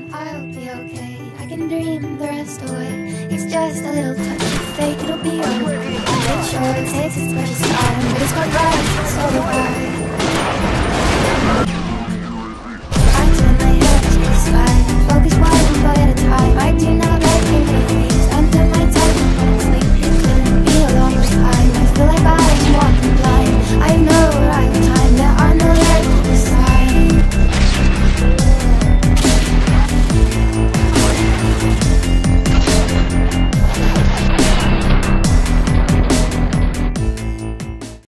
I'll be okay, I can dream the rest away. It's just a little touch of fate, it'll be alright. It's sure it takes its precious time, but it's quite right.